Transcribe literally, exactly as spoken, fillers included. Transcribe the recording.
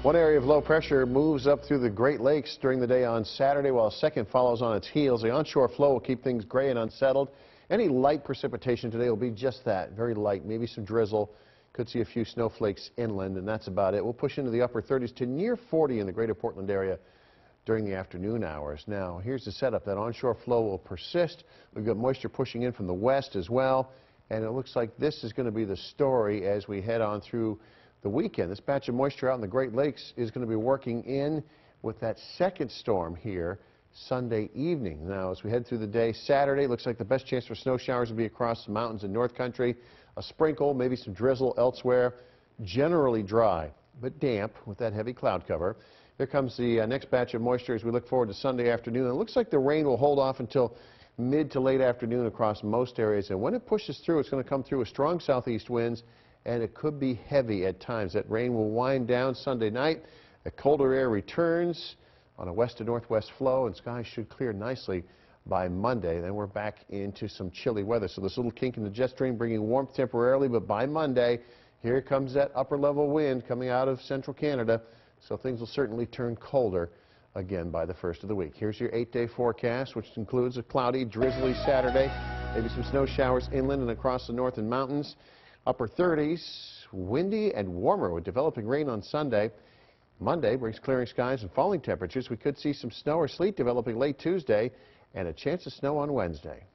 One area of low pressure moves up through the Great Lakes during the day on Saturday, while a second follows on its heels. The onshore flow will keep things gray and unsettled. Any light precipitation today will be just that, very light, maybe some drizzle. Could see a few snowflakes inland, and that's about it. We'll push into the upper thirties to near forty in the greater Portland area during the afternoon hours. Now, here's the setup. That onshore flow will persist. We've got moisture pushing in from the west as well, and it looks like this is going to be the story as we head on through the weekend. This batch of moisture out in the Great Lakes is going to be working in with that second storm here Sunday evening. Now, as we head through the day, Saturday looks like the best chance for snow showers will be across the mountains in North Country. A sprinkle, maybe some drizzle elsewhere. Generally dry, but damp with that heavy cloud cover. Here comes the uh, next batch of moisture as we look forward to Sunday afternoon. It looks like the rain will hold off until mid to late afternoon across most areas. And when it pushes through, it's going to come through with strong southeast winds, and it could be heavy at times. That rain will wind down Sunday night. The colder air returns on a west to northwest flow, and skies should clear nicely by Monday. Then we're back into some chilly weather. So this little kink in the jet stream bringing warmth temporarily, but by Monday, here comes that upper level wind coming out of central Canada. So things will certainly turn colder again by the first of the week. Here's your eight-day forecast, which includes a cloudy, drizzly Saturday, maybe some snow showers inland and across the northern mountains. Upper thirties, windy and warmer with developing rain on Sunday. Monday brings clearing skies and falling temperatures. We could see some snow or sleet developing late Tuesday and a chance of snow on Wednesday.